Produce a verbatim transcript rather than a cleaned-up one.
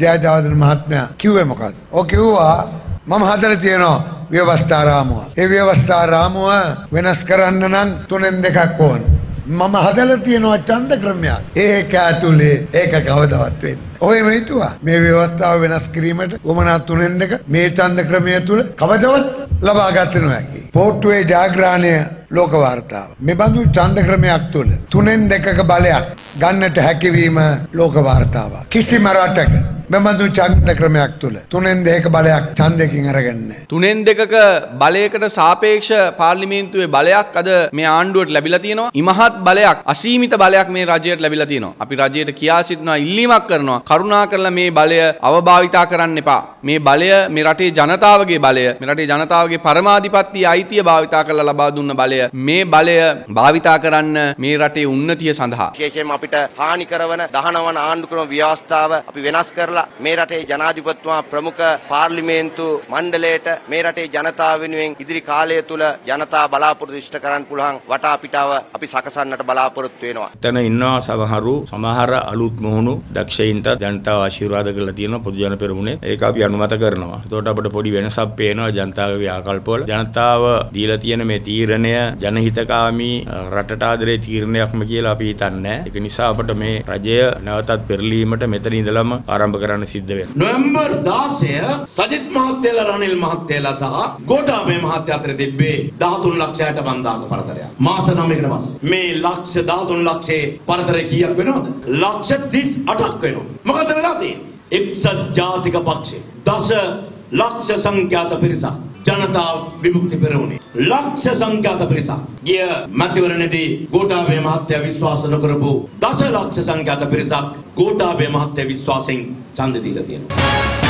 ජයජාවදන මහත්මයා කිව්වේ මොකක්ද? ඔය කිව්වා මම හදලා තියෙනවා ව්‍යවස්ථා රාමුව. ඒ ව්‍යවස්ථා රාමුව වෙනස් කරන්න නම් තුනෙන් දෙකක් ඕන. මම හදලා තියෙනවා ඡන්ද ක්‍රමයක්. ඒක ඇතුලේ ඒක කවදාවත් වෙන්නේ. ඔයම හිතුවා මේ ව්‍යවස්ථාව වෙනස් කිරීමට වමනා තුනෙන් දෙක මේ ඡන්ද ක්‍රමය තුල කවදාවත් ලබා ගත නොහැකි. පොට්ටුවේ ජාග්‍රහණය ලෝක වාර්තාව. මේ බඳු ඡන්ද ක්‍රමයක් තුල තුනෙන් දෙකක බලයක් ගන්නට හැකියවීම ලෝක වාර්තාවක්. කිසිම රටක මෙබඳු ඡන්ද ක්‍රමයක් තුල තුනෙන් දෙකක බලයක් ඡන්දකින් අරගන්නේ නැහැ. තුනෙන් දෙකක බලයකට සාපේක්ෂ පාර්ලිමේන්තුවේ බලයක් අද මේ ආණ්ඩුවට ලැබිලා තියෙනවා. ඉමහත් බලයක් අසීමිත බලයක් මේ රජයට ලැබිලා තියෙනවා. අපි රජයට කියා සිටිනවා ඉල්ලීමක් කරනවා. කරුණා කරලා මේ බලය අවභාවිතා කරන්න එපා. මේ බලය මේ රටේ ජනතාවගේ බලය, මේ රටේ ජනතාවගේ පරමාධිපත්‍ය අයිතිය භාවිතා කරලා ලබා දුන්න බලය. මේ බලය භාවිතා කරන්න මේ රටේ උන්නතිය සඳහා විශේෂයෙන්ම අපිට හානි කරන දහනව වන ආණ්ඩු ක්‍රම ව්‍යවස්ථාව අපි වෙනස් කරලා මේ රටේ ජනාධිපතිතුමා ප්‍රමුඛ පාර්ලිමේන්තු මණ්ඩලයට මේ රටේ ජනතාව වෙනුවෙන් ඉදිරි කාලය තුල ජනතා බලාපොරොත්තු ඉෂ්ට කරන්න පුළුවන් වටා පිටාව අපි සකසන්නට බලාපොරොත්තු වෙනවා. එතන ඉන්නවා සමහරු සමහර අලුත් මොහුණු දක්ෂයින්ට ජනතාව ආශිර්වාද කරලා තියෙනවා පොදු ජන පෙරමුණේ. ඒක අපි අනුමත කරනවා. ඒකට අපිට පොඩි වෙනසක් පේනවා ජනතාවගේ ආකල්පවල. ජනතාව දීලා තියෙන මේ තීරණය ජනහිතකාමී රටට ආදරේ තීරණයක්ම කියලා අපි හිතන්නේ. ඒක නිසා අපිට මේ රජය නැවතත් පෙරලීමට මෙතන ඉඳලම ආරම්භ කරන්න සිද්ධ වෙනවා. නොවැම්බර් දාසය සජිත් මහත්තයලා රනිල් මහත්තයලා සහ ගෝඨාභය මහත්තයා අතර තිබ්බේ දහතුන් ලක්ෂයට බන්දාක පරතරයක්. මාස නවයකට පස්සේ මේ ලක්ෂ දහතුන් ලක්ෂයේ පරතරය කීයක් වෙනවද? ලක්ෂ තිස් අටක් වෙනවා. මොකද වෙලා තියෙන්නේ? එක්සත් ජාතික පක්ෂය දස ලක්ෂ සංඛ්‍යාත පිරිසක් ජනතා විමුක්ති පෙරමුණේ ලක්ෂ සංඛ්‍යාත පිරිසක් ගිය මැතිවරණයේදී ගෝඨාභය මහත්තයා විශ්වාස නොකරපු දස ලක්ෂ සංඛ්‍යාත පිරිසක් ගෝඨාභය මහත්තයා විශ්වාසයෙන් ඡන්ද දීලා තියෙනවා.